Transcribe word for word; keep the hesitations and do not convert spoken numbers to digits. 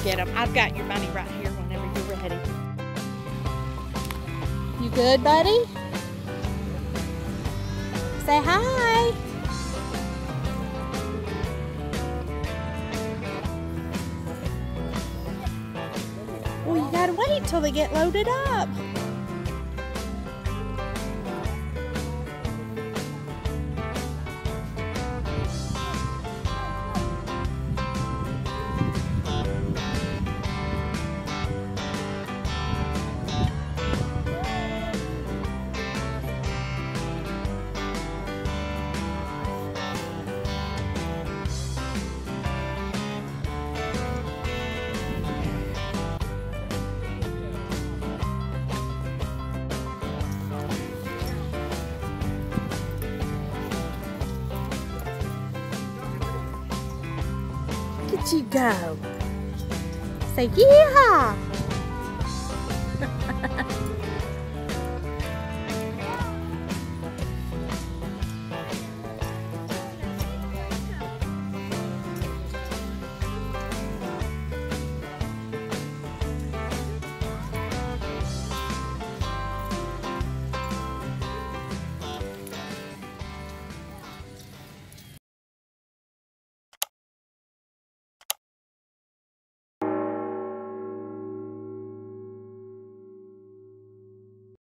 get them. I've got your money right here whenever you're ready. You good, buddy? Say hi. Well, you gotta wait till they get loaded up. Look at you go. Say yeehaw.